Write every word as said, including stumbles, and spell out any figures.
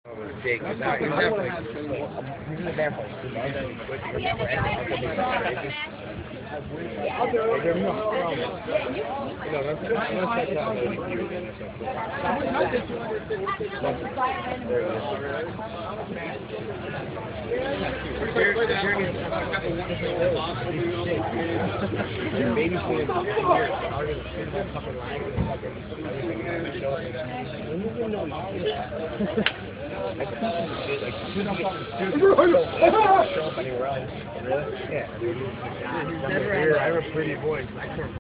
Big, he's not, he's definitely, he's a vampire. Like, you don't show up anywhere else. Really? Yeah. Dude, I have a pretty voice. I can't